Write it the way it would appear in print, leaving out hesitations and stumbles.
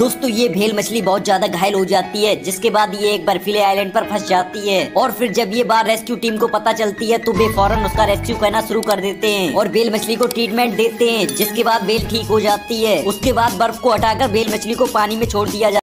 दोस्तों ये भेल मछली बहुत ज्यादा घायल हो जाती है, जिसके बाद ये एक बर्फीले आइलैंड पर फंस जाती है। और फिर जब ये बार रेस्क्यू टीम को पता चलती है तो वे फौरन उसका रेस्क्यू करना शुरू कर देते हैं और भेल मछली को ट्रीटमेंट देते हैं, जिसके बाद भेल ठीक हो जाती है। उसके बाद बर्फ को हटाकर भेल मछली को पानी में छोड़ दिया जाता है।